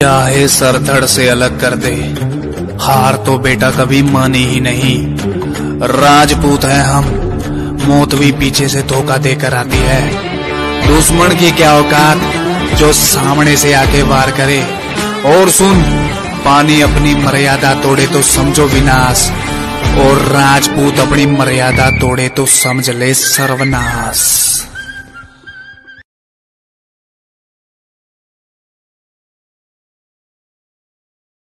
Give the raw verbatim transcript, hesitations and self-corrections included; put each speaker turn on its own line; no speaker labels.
चाहे सर धड़ से अलग कर दे, हार तो बेटा कभी मानी ही नहीं। राजपूत हैं हम, मौत भी पीछे से धोखा देकर आती है। दुश्मन की क्या औकात जो सामने से आके वार करे। और सुन, पानी अपनी मर्यादा तोड़े तो समझो विनाश, और राजपूत अपनी मर्यादा तोड़े तो समझ ले सर्वनाश।